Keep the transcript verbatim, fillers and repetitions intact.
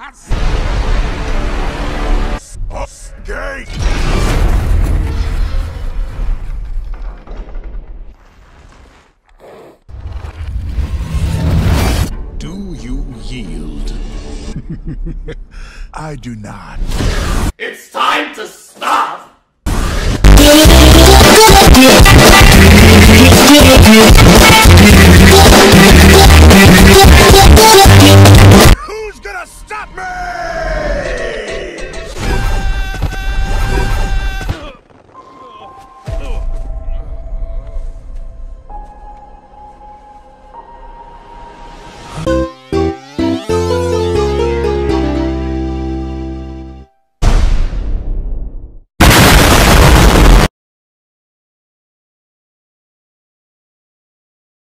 Gate! Do you yield? I do not. It's time to stop!